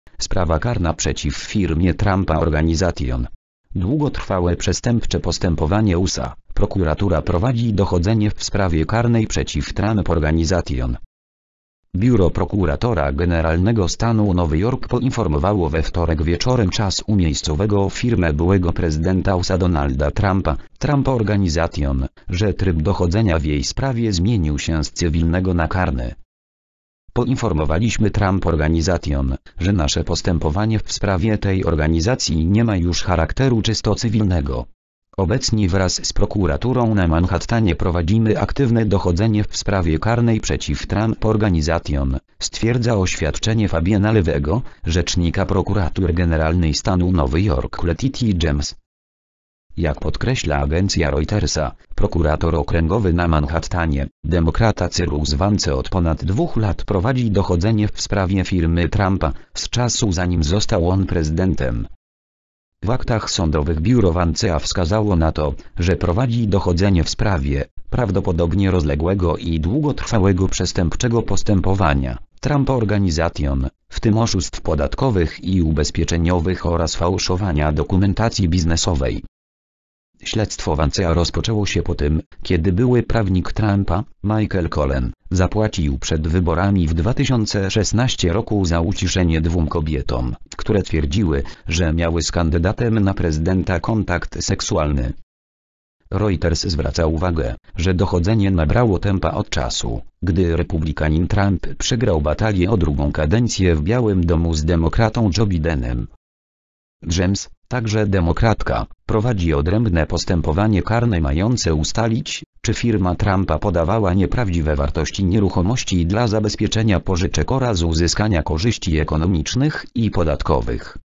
Sprawa karna przeciw firmie Trumpa Organization. Długotrwałe przestępcze postępowanie USA. Prokuratura prowadzi dochodzenie w sprawie karnej przeciw Trump Organization. Biuro Prokuratora Generalnego Stanu Nowy Jork poinformowało we wtorek wieczorem czasu miejscowego firmę byłego prezydenta USA Donalda Trumpa, Trump Organization, że tryb dochodzenia w jej sprawie zmienił się z cywilnego na karny. Poinformowaliśmy Trump Organization, że nasze postępowanie w sprawie tej organizacji nie ma już charakteru czysto cywilnego. Obecnie wraz z prokuraturą na Manhattanie prowadzimy aktywne dochodzenie w sprawie karnej przeciw Trump Organization, stwierdza oświadczenie Fabiana Lewego, rzecznika Prokuratury Generalnej Stanu Nowy Jork Letitia James. Jak podkreśla agencja Reutersa, prokurator okręgowy na Manhattanie, demokrata Cyrus Vance od ponad 2 lat prowadzi dochodzenie w sprawie firmy Trumpa, z czasu zanim został on prezydentem. W aktach sądowych biuro Vancea wskazało na to, że prowadzi dochodzenie w sprawie prawdopodobnie rozległego i długotrwałego przestępczego postępowania Trump Organization, w tym oszustw podatkowych i ubezpieczeniowych oraz fałszowania dokumentacji biznesowej. Śledztwo Vancea rozpoczęło się po tym, kiedy były prawnik Trumpa, Michael Cohen, zapłacił przed wyborami w 2016 roku za uciszenie 2 kobietom, które twierdziły, że miały z kandydatem na prezydenta kontakt seksualny. Reuters zwraca uwagę, że dochodzenie nabrało tempa od czasu, gdy republikanin Trump przegrał batalię o 2. kadencję w Białym Domu z demokratą Joe Bidenem. James, także demokratka, prowadzi odrębne postępowanie karne mające ustalić, czy firma Trumpa podawała nieprawdziwe wartości nieruchomości dla zabezpieczenia pożyczek oraz uzyskania korzyści ekonomicznych i podatkowych.